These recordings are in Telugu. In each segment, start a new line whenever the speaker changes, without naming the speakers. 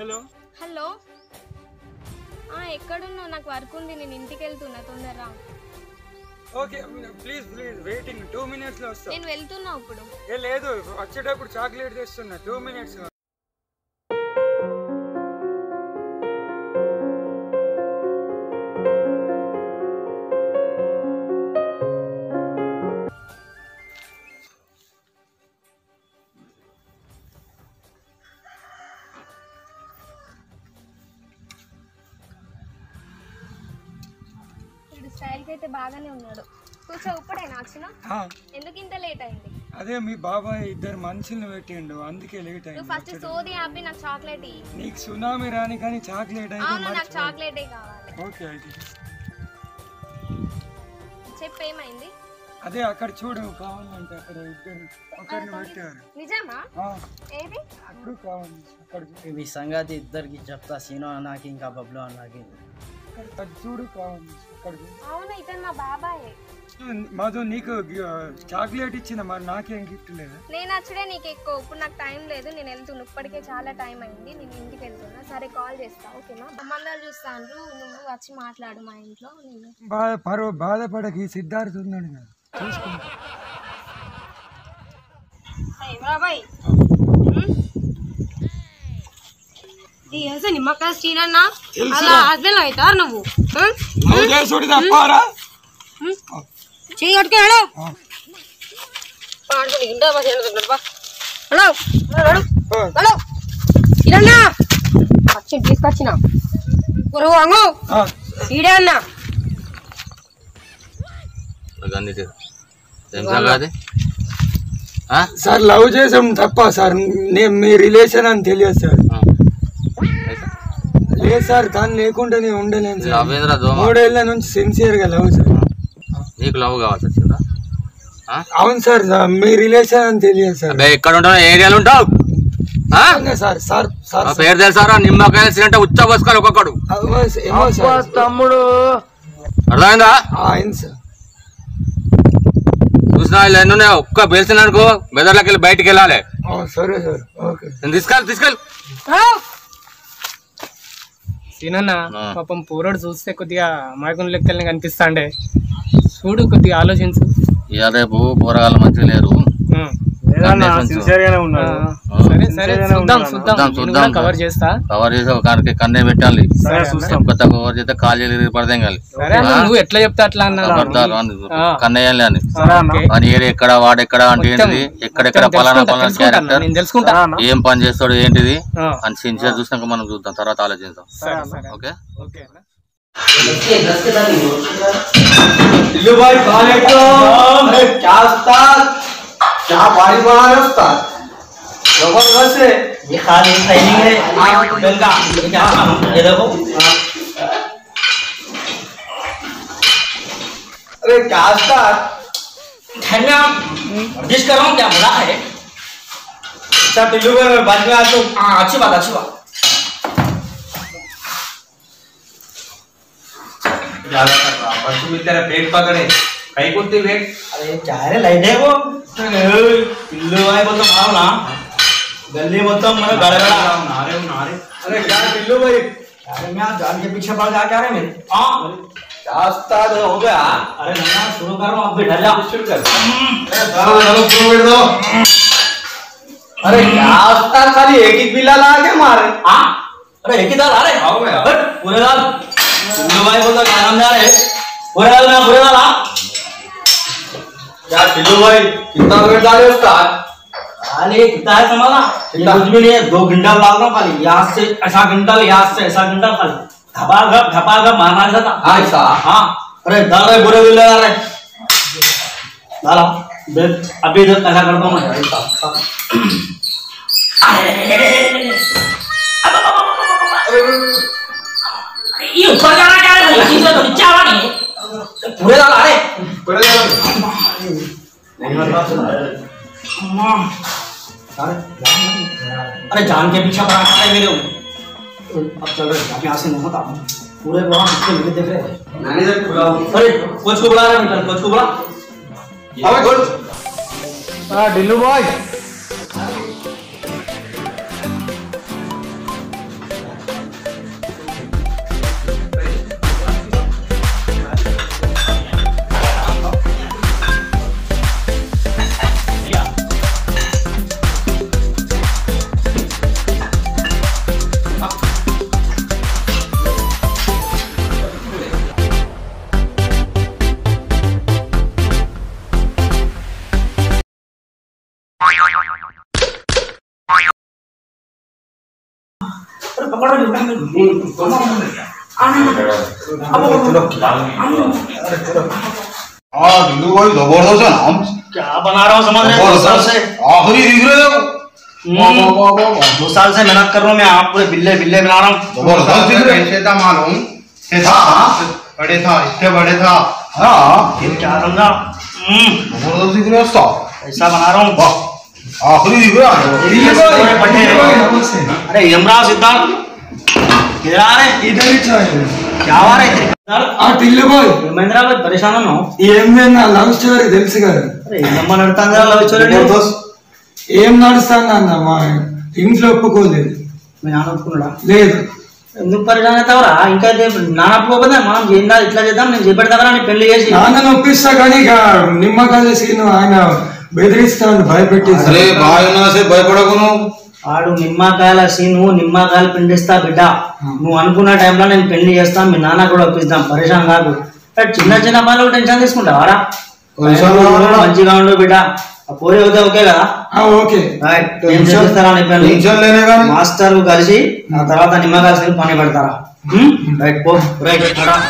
హలో
హలో ఎక్కడున్నావు? నాకు వర్క్ ఉంది, నేను ఇంటికి వెళ్తున్నా, తొందరగా.
ఓకే ప్లీజ్ వెయిటింగ్ 2 minutes లో వస్తా.
నేను వెళ్తున్నా ఇప్పుడు.
లేదు వచ్చేటప్పుడు చాక్లెట్ తెస్తున్నా 2 minutes లో.
స్టైల్ కి అయితే బాగానే ఉన్నాడు. కూర్చో. ఇప్పుడేనా వచ్చినా? ఎందుకు ఇంత లేట్ అయింది?
అదే మీ బాబాయ్ ఇద్దరు మనుషుల్ని పెట్టిండు, అందుకే లేట్ అయింది.
ఫస్ట్ సోది ఆపి నాకు చాక్లెట్ ఇయ్యి.
నీకు సునామీ రాని కానీ చాక్లెట్ అయితే
అవును, నాకు చాక్లెటే కావాలి.
ఓకే అయితే
చెప్పు ఏమైంది?
అదే అక్కడ చూడు, కావాలంటే అక్కడ ఇద్దరు ఒకరిని పెట్టారు.
నిజమా? ఏది?
అప్పుడు కావాలి అక్కడ
ఈ సంగతి ఇద్దరికి చెప్తా. సీనో అన్నాకి ఇంకా బబ్లు అన్నాకి.
అది చూడు కావాలి అక్కడ.
అవును, ఇతను మా బాబాయ్.
మధు నీకు చాక్లెట్ ఇచ్చిన, మరి నాకేం గిఫ్ట్ లేదా?
నేను వచ్చడే నీకు ఎక్కువ. ఇప్పుడు నాకు టైం లేదు, నేను వెళ్తున్నా. ఇప్పటికే చాలా టైం అయింది, నేను ఇంటికి వెళ్తున్నా. సరే కాల్ చేస్తా, ఓకేనా? సంబంధాలు చూస్తాను, నువ్వు వచ్చి మాట్లాడు మా ఇంట్లో. నేను
బాధపడకి సిద్ధార్థ్ ఉన్నాడు కదా, చూసుకుంటా.
బాబాయ్ నిమ్మకాయ శ్రీనన్న అలా హస్బెండ్ అవుతారు నువ్వు. చెయ్యి కట్టుకున్నాడు. హలో హలో శ్రీనన్న వచ్చి తీసుకొచ్చిన పురుగు వాంగు ఈడే అన్నా.
సార్ లవ్ చేసాం తప్ప సార్, నేను మీ రిలేషన్ అని తెలియదు సార్. లేదు సార్, దాన్ని లేకుండా నేను ఉండలేను సార్. 3 ఏళ్ల నుంచి సిన్సియర్ గా లవ్ సార్.
నీకు లవ్ కావాల్సి వచ్చిందా?
అవును సార్, మీ రిలేషన్ అని తెలియదు సార్.
ఎక్కడ ఉంటావు? ఏరియాలో ఉంటావు
సార్? సార్ సార్
పేరు తెలుసారా? నిమ్మకాయలు తినంటే ఉచ్చ పోసుకోవాలి ఒక్కొక్కడు.
తమ్ముడు
అర్థమైందా?
అయింది సార్.
చూసినా ఇలా ఎన్నున్నాయి, ఒక్క పేల్చిననుకో బెదర్లోకి వెళ్ళి బయటికి వెళ్ళాలి.
సరే సార్, ఓకే.
తీసుకెళ్ళి
సీనన్న పాపం పూరోడు చూస్తే కొద్దిగా అమాయకుని లెక్కల్ని కనిపిస్తాండే. చూడు, కొద్దిగా ఆలోచించు.
ఇక రేపు పోరగాళ్ళు మంచిగా లేరు.
కవర్ చేస్తా.
కవర్ చేసి ఒక కన్నే పెట్టాలి. కొత్త కవర్ చేస్తే కాలేజీ పడతాం కాలి.
నువ్వు ఎట్లా చెప్తా అట్లా అన్నా
కన్నయ్యాలి అని. అని ఎక్కడ వాడెక్కడ అంటే ఏంటిది, ఎక్కడెక్కడ పలానా పలానా క్యారెక్టర్
తెలుసుకుంటా,
ఏం పని చేస్తాడు ఏంటిది అని సిన్సియర్ చూసినాక మనం చూద్దాం, తర్వాత ఆలోచిద్దాం. ఓకే
क्या बारी बना रहे उस्ताद? जबरदस्त है। ये खाली ट्रेनिंग है। बेल का क्या ये देखो। अरे क्या उस्ताद? धन्य जिस कर रहा हूँ, क्या मजा है? अच्छा टिल्लू भाई, मैं बाद में आता हूँ। हाँ अच्छी बात अच्छी बात। ज़्यादा कर रहा है, बच्चों भी तेरा पेट पकड़े, कहीं कुत्ते पेट। अरे क्या है लाइट है वो? पिल्लू भाई बोलता मारो ना, गली बोलता मैं गड़गड़ा नारे नारे। अरे क्या पिल्लू भाई, अरे मैं जान के पीछे पड़ जा क्या रहे मेरे? हाँ क्या उस्ताद हो गया? अरे मैं शुरू कर रहा हूँ, अब बैठा जा, शुरू कर। चलो शुरू कर दो। अरे क्या उस्ताद, खाली एक ही पिल्ला ला के मारे? हाँ अरे एक ही दाल आ रहे? आओ गया पूरे दाल। पिल्लू भाई बोलता क्या नाम जा रहे? पूरे दाल में पूरे दाल। क्या टिल्लू भाई कितना वेट डाले उस्ताद? खाली कितना है संभाला? ये कुछ भी नहीं है, 2 घंटा डाल रहा हूँ खाली। यहाँ से ऐसा घंटा, यहाँ से ऐसा घंटा खाली धपाधप मारना था। ऐसा हाँ। अरे डाल रहे बुरे भी लगा रहे डाला। अभी इधर ऐसा करता हूँ मैं। ये ऊपर जाना क्या है? नीचे तो नीचे आवा नहीं। पूरे डाल आ रहे पूरे डाल। अरे जान के पीछे पड़ा है मेरे। अब चल रहे यहाँ से नहीं होता पूरे वहाँ पीछे देख रहे। मैनेजर को बुलाओ। अरे कोच को बुला रहे हैं, कोच को बुला। अबे कोच। हाँ डिल्लू बॉय। जबरदस्त है ना।
क्या बना रहा हूँ समझ रहे हैं? 2 साल से
आखिरी दिख रहे हो।
2 साल से मेहनत कर रहा हूँ मैं, आप पूरे बिल्ले बिल्ले बना रहा हूँ।
जबरदस्त दिख रहे।
कैसे था मालूम? बड़े था, इतने बड़े था।
हाँ
ये क्या समझा?
जबरदस्त दिख रहे हो।
ऐसा बना रहा हूँ।
आखिरी दिख रहा है।
अरे यमराज सिद्धार्थ किधर आ रहे?
इधर ही चाहिए
क्या आ रहे थे?
టిల్లు బాయ్
మహేంద్ర భాయ్ పరేషాన్ ఉన్నావు?
ఏం నా లవ్ స్టోరీ తెలుసు కదా.
అరే ఏమమ్మా నడుతాందా లవ్ స్టోరీ?
ఏం నడుస్తాను అన్న మా ఇంట్లో ఒప్పుకోలేదు.
మీ నాన్న ఒప్పుకున్నాడా?
లేదు.
ఎందుకు పరిచయం అవుతావరా? ఇంకా నాన్న ఒప్పుకోకపోతే మనం ఏందా ఇట్లా చేద్దాం, నేను చేపెడతావరా నీ పెళ్లి చేసి.
నాన్నను ఒప్పిస్తా కానీ ఇక నిమ్మకాయల సీను ఆయన బెదిరిస్తాను, భయపెట్టేసి.
అరే బాగా భయపడకు నువ్వు.
ఆడు నిమ్మకాయల సీను నిమ్మకాయలు పిండిస్తా బిడ్డ. నువ్వు అనుకున్న టైంలో నేను పెళ్లి చేస్తాను, మీ నాన్న కూడా ఒప్పిస్తాం, పరేషాన్ కాదు. చిన్న చిన్న పనులు టెన్షన్ తీసుకుంటావారా? మంచిగా ఉండు బిడ్డ. పోయి అవుతే ఓకే కదా?
ఓకే.
మాస్టర్ కలిసి ఆ తర్వాత నిమ్మకాయల సీను పని పెడతారా? రైట్ పో. రైట్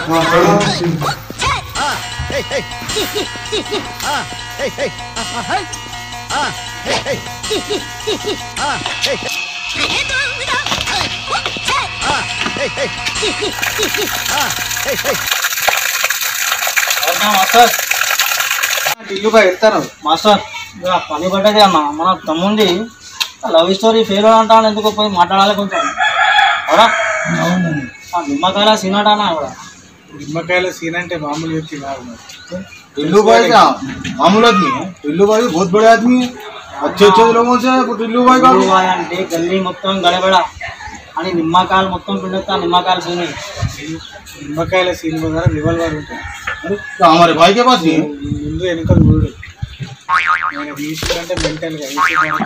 మాస్టర్
ఇల్లు బాయ్ వెళ్తాను.
మాస్టర్ పని పడ్డది అన్న, మన తమ్ముంది లవ్ స్టోరీ ఫెయిల్ అంటాను, ఎందుకు పోయి మాట్లాడాలి కొంచెం అవునా? నిమ్మకాయల సీన్ అంటానా కూడా.
నిమ్మకాయల సీన్ అంటే మామూలు వ్యక్తి కాదు.
टिल्लू भाई क्या मामूल आदमी है? टिल्लू भाई बहुत बड़े आदमी है, अच्छे अच्छे लोगों से टिल्लू भाई का
అంటే గల్లీ మొత్తం గడబడ అని నిమ్మకాయలు మొత్తం పిండుతా. నిమ్మకాయల సీన్
నిమ్మకాయల సీన్ దగ్గర రివాల్వర్ ఉంటుంది.
हमारे भाई के पास नहीं है।
ముందు వెనుకలు చూడు. అంటే మెంటల్ గా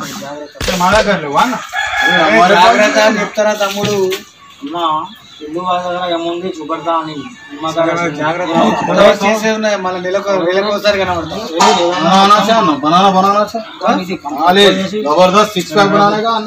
జాగ్రత్త అని చెప్తారా తమ్ముడు?
అన్నా ఇల్లు వాళ్ళ దగ్గర ఏముంది చూపెడతా అని నిమ్మకాయల
మళ్ళీ నెలకోసారి కనబడతాం.
बनाना बनाना जबरदस्त 6 पैक बनाने का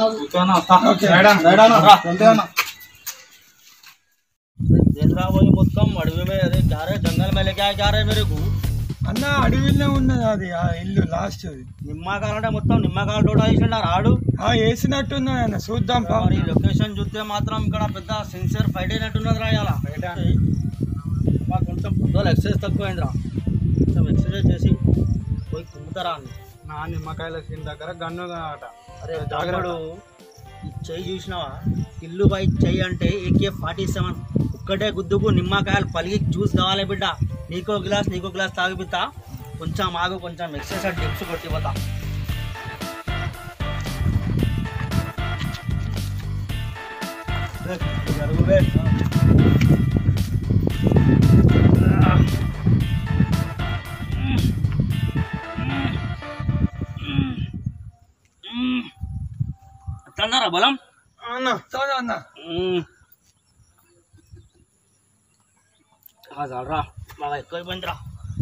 మొత్తం అడవి మీద అదే చారే జంగల్ మీద చారే మేరకు
అన్న అడవిలో ఉన్నది అది ఆ ఇల్లు లాస్ట్.
నిమ్మకాయలు అంటే మొత్తం నిమ్మకాయలు తోట వేసిండారు ఆడు.
వేసినట్టున్నది అన్న, చూద్దాం.
మరి లొకేషన్ చూస్తే మాత్రం ఇక్కడ పెద్ద సిన్సియర్ ఫైట్ అయినట్టున్నది రాయాలా. మాకు కొంచెం పొద్దులు ఎక్సర్సైజ్ తక్కువైందిరా, కొంచెం ఎక్సర్సైజ్ చేసి పోయి కుమ్ముతారా అని.
నా నిమ్మకాయల సీన్ దగ్గర గన్ను ఆట.
అరే జాగ్రత్త, ఈ చెయ్యి చూసినావా? ఇల్లు బై చెయ్యి అంటే AK-47 ఒక్కటే గుద్దుకు నిమ్మకాయలు పలిగి జ్యూస్ కావాలి బిడ్డ. నీకో గ్లాస్ తాగిపిస్తా. కొంచెం ఆగు, కొంచెం ఎక్సర్సైజ్ టిప్స్ కొట్టిపోతా. ఎట్లన్నారా బలం?
అన్న
చాలరా, బాగా ఎక్కువైపోయిందిరా.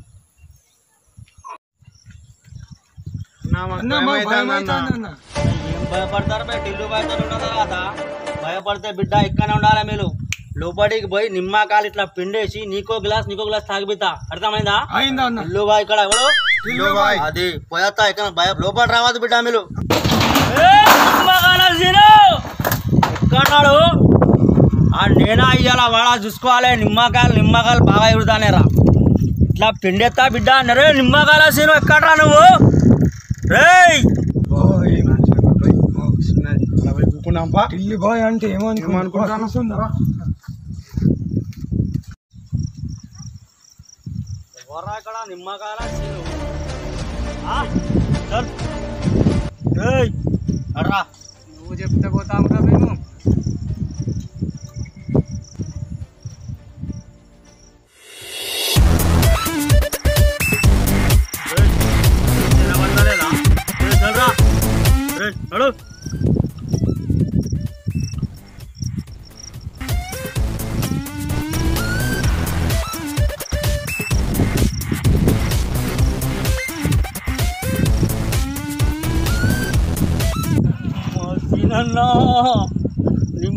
ఏం భయపడతారు బయట? ఇల్లు భయపడి ఉన్నదా కదా? భయపడితే బిడ్డ ఇక్కడనే ఉండాలి. మీరు లోపలికి పోయి నిమ్మకాయలు ఇట్లా పిండేసి నీకో గ్లాస్ తాగిపితా. అర్థమైందా? ఇల్లు బాయ్ ఇక్కడ ఎవడు? అది పోయేస్తా. ఇక్కడ లోపల రావద్దు బిడ్డ. మీరు ఎక్కడాడు? నేనా ఇయ్యాల వాడా చూసుకోవాలి. నిమ్మకాయలు బాగా ఎగురుతానేరా. ఇట్లా పిండేస్తా బిడ్డ. నరే నిమ్మకాయల సీను ఎక్కడ్రా నువ్వు? రేయ్
టిల్లు బాయ్ అంటే ఏమనుకుంటాను.
ఎవరా ఇక్కడ నిమ్మకాయల సీను? రేయ్ అడ్రా,
నువ్వు చెప్తే పోతాము కదా మేము.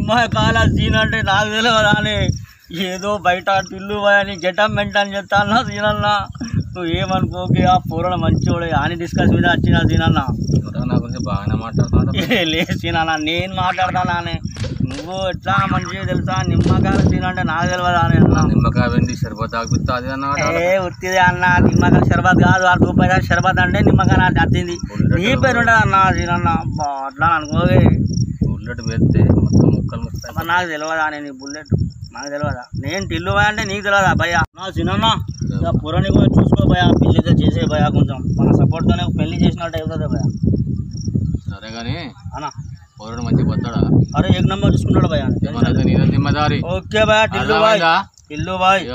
నిమ్మకాయల సీన్ అంటే నాకు తెలియదా అని ఏదో బయట టిల్లు అని గెటప్ మెయింటైన్ చేస్తాను సీనన్న. నువ్వు ఏమనుకోకి ఆ పూరణ మంచోడు అని డిస్కస్ మీద వచ్చిన సీనన్న.
నా గురించి బాగానే మాట్లాడుతున్నాడు.
లేదు సీనన్న నేను మాట్లాడతానా అని. నువ్వు ఎట్లా మంచిగా తెలుసా నిమ్మకాయల సీన్ అంటే నాకు తెలియదా అని.
నిమ్మకాయ వెండి షర్బత్ తాగిపిస్తా అది అన్న.
ఉత్తిదే అన్న నిమ్మకాయ షర్బత్ కాదు ఆ రూపాయల షర్బత్ అంటే నిమ్మకాయ నాకు వచ్చింది నీ పేరు ఉంటుంది అన్న సీనన్న. అట్లా అనుకోవే
బుల్లెట్ పెడితే మొత్తం ముక్కలు ముక్కలు.
నాకు తెలియదా అని నీ బుల్లెట్ నాకు తెలియదా. నేను టిల్లు భయ అంటే నీకు తెలియదా భయ్యా. నా చిన్న పురాణి కూడా చూసుకో భయ. పెళ్లి అయితే చేసే భయ కొంచెం మన సపోర్ట్తోనే పెళ్లి చేసినట్టు అవుతుంది భయ.
సరే కానీ
అన్న
పౌరుడు మంచిగా పోతాడా?
అరే ఏక నంబర్ చూసుకుంటాడు భయ.
జిమ్మదారి
ఓకే భయ. టిల్లు బాయ్ టిల్లు బాయ్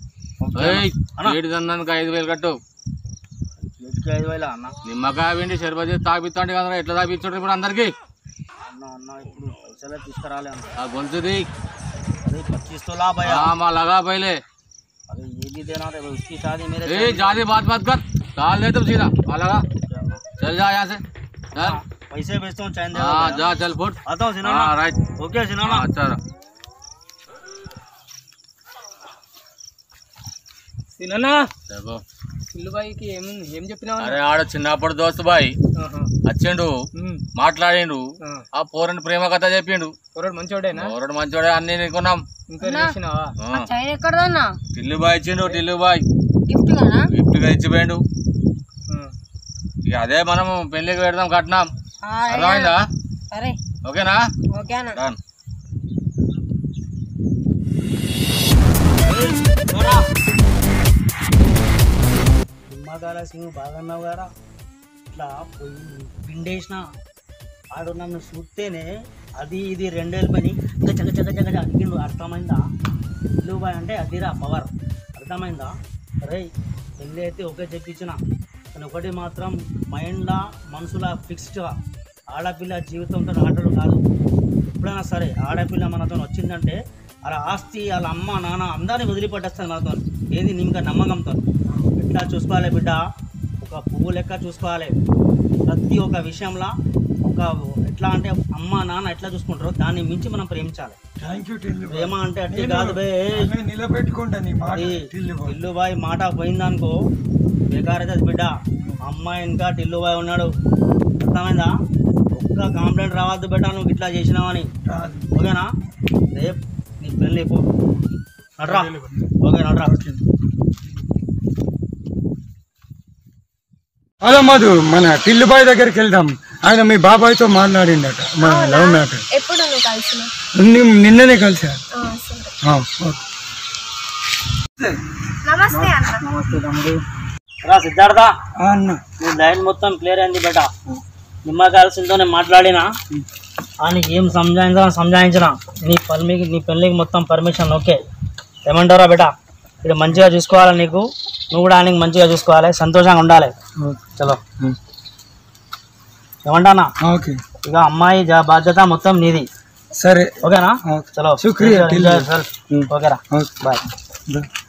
5,000 కట్టు.
5,000 అన్న.
నిమ్మకాయ వెండి షర్బత్ చేసి తాగిపిస్తాండి కదా, ఎట్లా తాగిపించాడు ఇప్పుడు అందరికి?
అన్న అన్న ఇప్పుడు పైసలే తీసుకురాలే అన్న.
ఆ గొంతుది
అరే 25 तोला भैया.
हाँ लगा पहले.
अरे ये भी देना था उसकी शादी मेरे.
ज्यादा बात मत कर, डाल दे तुम सीधा लगा. चल जा यहाँ से चल.
पैसे भेजता हूँ चाय.
हाँ जा चल फुट.
आता हूँ सिना.
राइट
ओके सिना.
अच्छा
సినన్నా
देखो
ఇల్లు బాయ్కి ఏం చెప్పినావు?
అరే ఆడ చిన్నప్పుడు దోస్తు బాయ్ వచ్చిండు, మాట్లాడిండు, ఆ పోరని ప్రేమ కథ చెప్పిండు.
పోరడు మంచోడేనా?
పోరడు మంచోడే అన్ని నీకున్నాం.
చైన్ ఎక్కడదన్నా?
టిల్లు బాయ్ ఇచ్చిండు. టిల్లు బాయ్
గిఫ్ట్ గానా?
గిఫ్ట్ గా ఇచ్చిపోయిండు. ఇక అదే మనం పెళ్లికి పెడదాం కట్టినాం. అర్థమైందా?
సరే
ఓకేనా?
ఓకేనా.
డన్.
నిమ్మకాయల సింగ్ బాగున్నావు కదా. ఇట్లా పోయి పిండేసిన ఆడు నన్ను చూస్తేనే అది ఇది 2 పని ఇంకా చగ అడిగిండు. అర్థమైందా? ఇల్లు బాయ్ అంటే అదిరా పవర్. అర్థమైందా? అరే పెళ్ళి అయితే ఒకే చెప్పించిన కానీ ఒకటి మాత్రం మైండ్లా మనసులా ఫిక్స్డ్గా ఆడపిల్ల జీవితంతో ఆటలు కాదు. ఎప్పుడైనా సరే ఆడపిల్ల మనతో వచ్చిందంటే అలా ఆస్తి వాళ్ళ అమ్మ నాన్న అందరినీ వదిలిపెట్టేస్తారు మనతో. ఏది నిమ్మ నమ్మకంతో ఎట్లా చూసుకోవాలి బిడ్డ, ఒక పువ్వు లెక్క చూసుకోవాలి. ప్రతి ఒక్క విషయంలో ఒక ఎట్లా అంటే అమ్మ నాన్న ఎట్లా చూసుకుంటారో దాన్ని మించి మనం ప్రేమించాలి. ప్రేమ అంటే అట్టే కాదు బే.
నిలబెట్టుకుంటా
టిల్లు బాయ్ మాట పోయిందనుకో బేకార్ అవుతుంది బిడ్డ. అమ్మాయి ఇంకా టిల్లు బాయ్ ఉన్నాడు. అర్థమైందా? ఒక్క కంప్లైంట్ రావద్దు బిడ్డ నువ్వు ఇట్లా చేసినావని. ఓకేనా? రేపు నీ పెళ్ళి పో నడ్రా. ఓకే నడ్రా.
హలో మధు, మన టిల్లుబాయ్ దగ్గరికి వెళ్దాం. ఆయన మీ బాబాయ్తో మాట్లాడిండట మన లవ్ మ్యాటర్.
ఎప్పుడు నువ్వు కలిసిన?
నిన్ననే కలిసా.
నమస్తే అన్న.
నమస్తే తమ్ముడు.
రా సిద్ధార్థ
అన్న,
నీ లైన్ మొత్తం క్లియర్ అయింది బేట. నిమ్మకాయలతో నేను మాట్లాడినా ఆయనకి ఏం సంజాయించిన నీ పెళ్ళికి మొత్తం పర్మిషన్ ఓకే. ఏమంటారా బేట? ఇది మంచిగా చూసుకోవాలి నీకు, నువ్వు కూడా ఆయనకి మంచిగా చూసుకోవాలి, సంతోషంగా ఉండాలి. చలో ఏమంటానా?
ఓకే.
ఇక అమ్మాయి బాధ్యత మొత్తం నీది.
సరే
ఓకేనా? చలో
శుక్రియా.
ఓకేరా బాయ్.